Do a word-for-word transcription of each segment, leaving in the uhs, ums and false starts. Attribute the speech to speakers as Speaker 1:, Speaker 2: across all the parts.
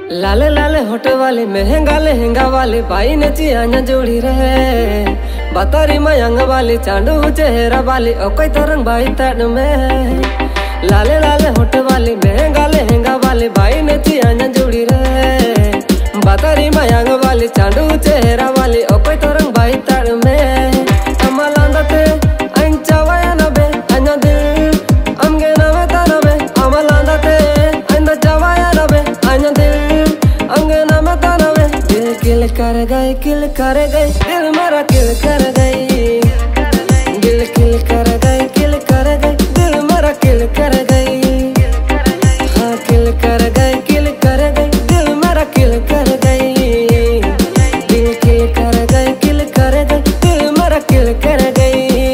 Speaker 1: लाले लाले होठ वाले महंगा लहंगा वाले भाई ने चिया जोड़ी रहे बतारी मयंग वाली चांदू चेहरा वाली ओ कोई तरंग भाई तन में। लाले लाले होठ वाली महंगा लहंगा वाले भाई ने चिया जोड़ी रहे बतारी मयंग वाली चांदू चेहरा वाली ओ कोई तरंग भाई तन में। अमलांदते अंचावाया नबे अन्य दिल अमगे नवे तनबे अमलांदते अंद चावाया नबे अन्य दिल अमगे नवे तनबे। दिल किल कर गए किल कर गए दिल मेरा किल कर गई दिल किल कर गए किल कर गए दिल मेरा किल कर गई। हाँ किल कर गए किल कर गए दिल मेरा किल कर गई दिल किल कर गए किल कर गए दिल मेरा किल कर गई।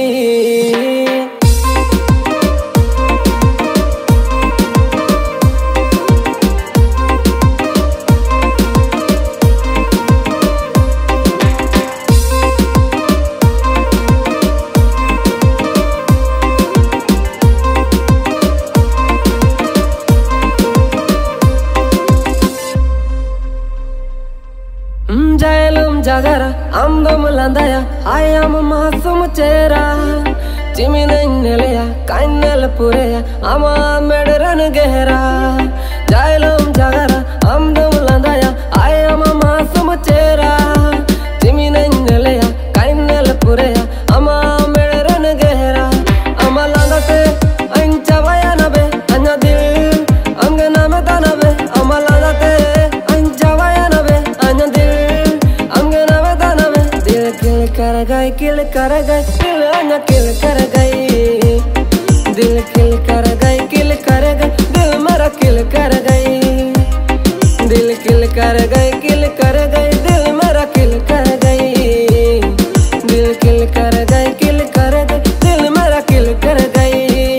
Speaker 1: Jailum jagara amdom landaya ayam masum chera chiminen nelya kainel pureya ama medran gehra। Jailum jagara amdom landaya ayam masum chera chiminen nelya kainel pureya ama medran gehra। Amalandate anchawaya nabe anya dil angna me tanabe amalandate anchawaya nabe anya dil कर गए किल कर गए दिल अन्य किल कर गई दिल किल कर गए किल कर गए दिल मेरा किल कर गई दिल किल कर गए किल कर गए दिल मेरा किल कर गई दिल किल कर गए किल कर गए दिल मेरा किल कर गई।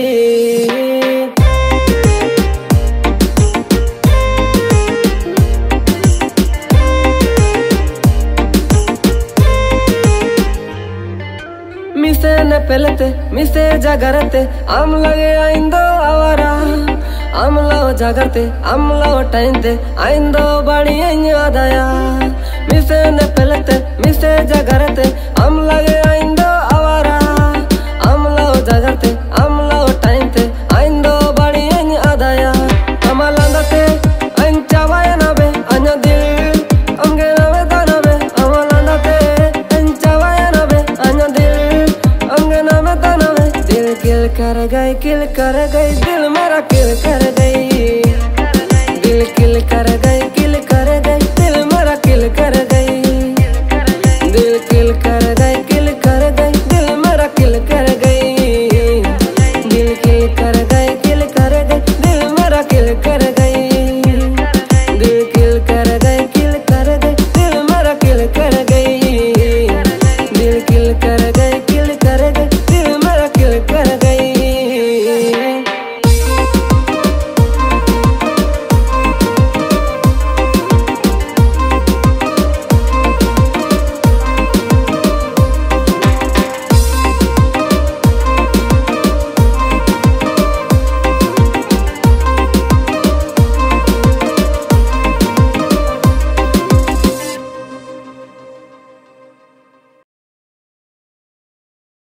Speaker 1: मिसे न पेलते मिसे जागरते आम लगे आइंदो आवारा आम लो जागरते आम लो टाइंते आइंदो बड़ी आदाया। मिसे न पेलते मिसे जागरते आम लगे आइंदो आवारा आम लो जागरते आम लो टाइंते आइंदो बड़ी आदाया। अमलांदते अंचावाया नबे अन्य दिल अमगे नवे तनबे अमलांदते अंचावाया नबे अन्य दिल अमगे नवे तनबे। दिल किल कर गए किल कर गए दिल मेरा किल कर गई दिल किल कर गए